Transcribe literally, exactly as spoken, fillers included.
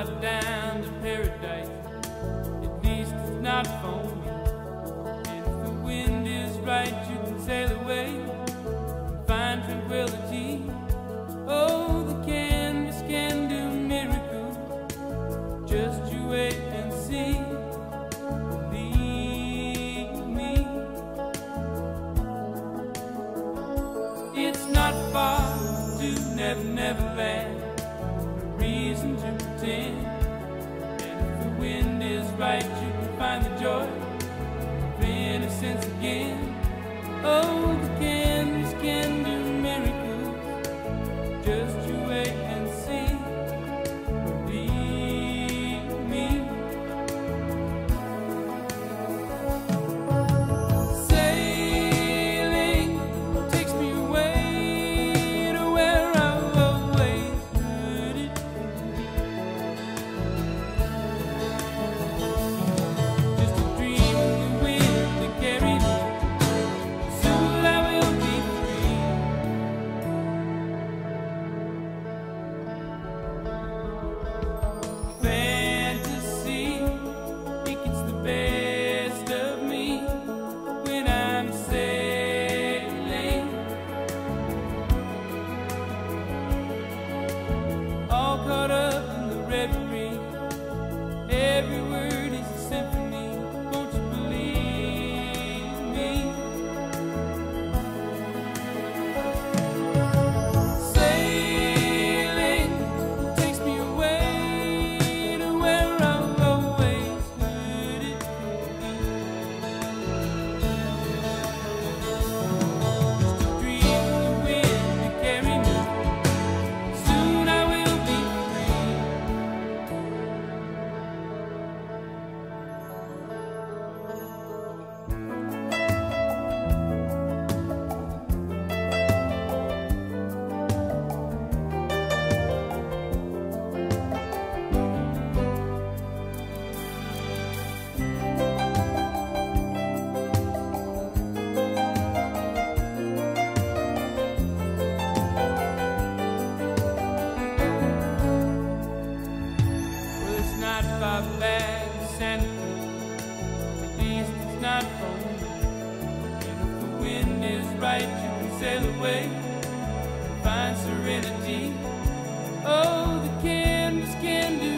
not down to paradise, at least it's not foamy. And if the wind is right, you can sail away and find tranquility. Oh, the canvas can do miracles, just you wait and see. Believe me, it's not far to Never Never Land. Reason to pretend, and if the wind is right, you can find the joy of innocence again. Oh, the canvas can do miracles, just you wait and see. Believe me. Sailing takes me away to where I've always heard it. Just a dream of the wind that carried me. Soon I will be free. Fantasy, it gets the best of me when I'm sailing, all caught up in the reverie. Every word is a symphony, won't you believe me? Sailing takes me away to where I've always heard it. Just a dream of the wind to carry me. Soon I will be free. Well, it's not far back to Santa Cruz, at least it's not foamy. And if the wind is right, you can sail away and find serenity. Oh, the canvas can do